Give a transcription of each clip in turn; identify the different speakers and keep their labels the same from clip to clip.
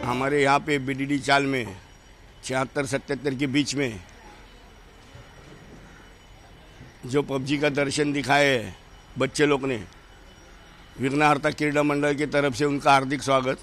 Speaker 1: हमारे यहाँ पे बीडीडी चाल में 76-77 के बीच में जो पबजी का दर्शन दिखाए है बच्चे लोग ने, विघ्नहर्ता क्रीड़ा मंडल की तरफ से उनका हार्दिक स्वागत।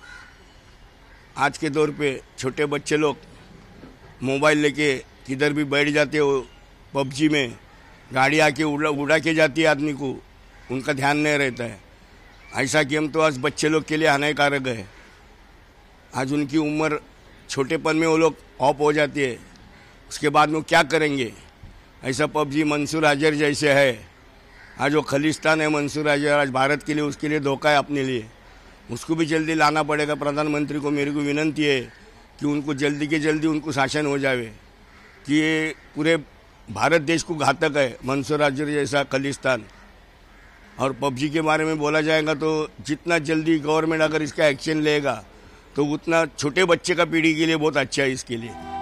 Speaker 1: आज के दौर पे छोटे बच्चे लोग मोबाइल लेके किधर भी बैठ जाते हो, पबजी में गाड़ी आके उड़ा के जाती है आदमी को, उनका ध्यान नहीं रहता है। ऐसा गेम तो आज बच्चे लोग के लिए हानिकारक है। आज उनकी उम्र छोटेपन में वो लोग ऑफ हो जाती है, उसके बाद में वो क्या करेंगे। ऐसा पबजी मंसूर अजहर जैसे है, आज वो खालिस्तान है मंसूर अजहर, आज भारत के लिए उसके लिए धोखा है अपने लिए। उसको भी जल्दी लाना पड़ेगा। प्रधानमंत्री को मेरी को विनंती है कि उनको जल्दी के जल्दी उनको शासन हो जाए कि ये पूरे भारत देश को घातक है मंसूर अजहर जैसा खालिस्तान। और पबजी के बारे में बोला जाएगा तो जितना जल्दी गवर्नमेंट अगर इसका एक्शन लेगा तो उतना छोटे बच्चे का पीढ़ी के लिए बहुत अच्छा है इसके लिए।